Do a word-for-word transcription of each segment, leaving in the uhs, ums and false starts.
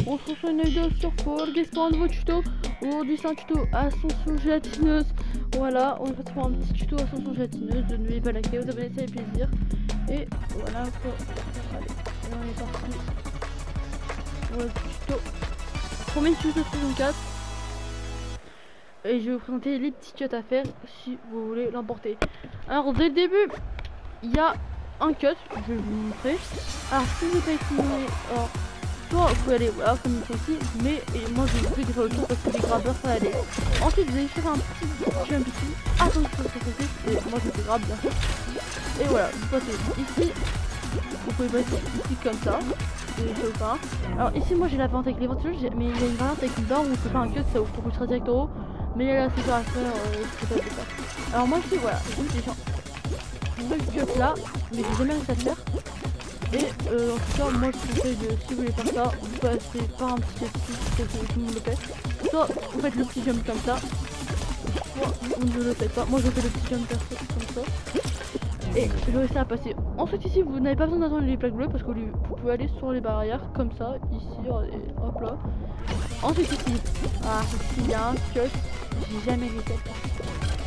on se retrouve sur une vidéo sur Fall Guys pour un nouveau tuto. Aujourd'hui c'est un tuto ascension gélatineuse. Voilà, on va faire un petit tuto ascension gélatineuse. N'oubliez pas de liker, vous abonner, ça fait plaisir. Et voilà, quoi. Allez, et on est parti. Voilà le tuto. Premier tuto saison quatre. Et je vais vous présenter les petits cuts à faire si vous voulez l'emporter. Alors dès le début, il y a un cut, je vais vous montrer. Alors si vous n'avez pas estimé, alors soit vous pouvez aller voilà comme ici, mais et moi je vais vous faire autre chose parce que les grabbeurs ça allait. Ensuite vous allez faire un petit jump ici, attention à ce que c'est, et moi je fais grab bien sûr. Et voilà, vous passez ici, vous pouvez passer ici comme ça, et je pas. Alors ici moi j'ai la variante avec les ventilos, mais il y a une variante avec une barre où on peut faire un cut, ça vous propulsera direct au haut. Mais là c'est pas à faire, euh, je peux pas le faire. Alors moi ici voilà, j'ai déjà deux cuts là, mais j'ai jamais réussi à le faire. Et euh, en tout cas moi je vous conseille de, si vous voulez faire ça, vous passez par un petit cut ici, parce que tout le monde le fait. Soit vous faites le petit jump comme ça, soit vous ne le faites pas. Moi je fais le petit jump comme ça. Et je vais réussir à passer. Ensuite ici vous n'avez pas besoin d'attendre les plaques bleues parce que vous pouvez aller sur les barrières comme ça, ici, et hop là. Ensuite ici, ah ici il y a un cut, j'ai jamais réussi à le faire.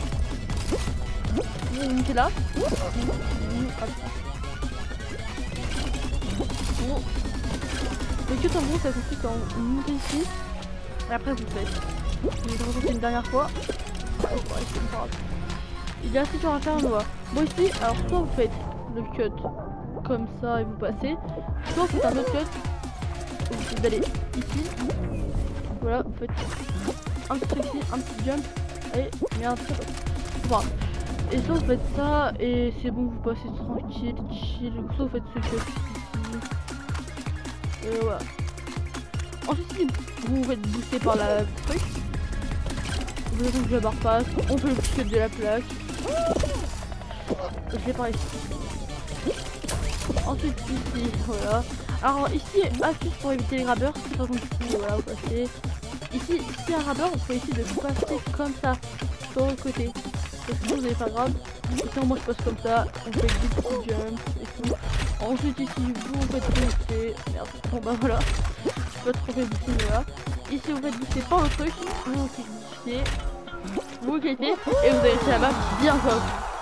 Vous montez là. Bon. Le cut en gros ça consiste en vous montez ici, et après vous faites. Je vais recommencer une dernière fois. Il y a assez dur à faire, on voit. Bon ici, alors soit vous faites le cut comme ça et vous passez, soit vous faites un autre cut, vous allez ici, voilà, vous faites un petit truc ici, un petit jump, et merde, enfin, et soit vous faites ça et c'est bon, vous passez tranquille, chill, soit vous faites ce cut ici, et voilà. Ensuite ici, vous vous faites booster par la truc, vous avez donc la barre passe, on fait le petit cut de la plaque. Je l'ai par ici. Ensuite ici, voilà. Alors ici, astuce pour éviter les grabbeurs, par exemple ici, voilà, vous passez. Ici, s'il y a un grabbeur, vous pouvez essayer de passer comme ça, sur le côté. Parce que sinon vous allez faire grab. Sinon moi je passe comme ça, on fait des petits jumps et tout. Ensuite ici, vous, vous faites booster. Merde, bon bah voilà. Je suis pas trop fait booster, mais voilà. Ici vous faites booster par le truc, vous faites booster. Vous cliquez et vous allez laisser la map bien comme.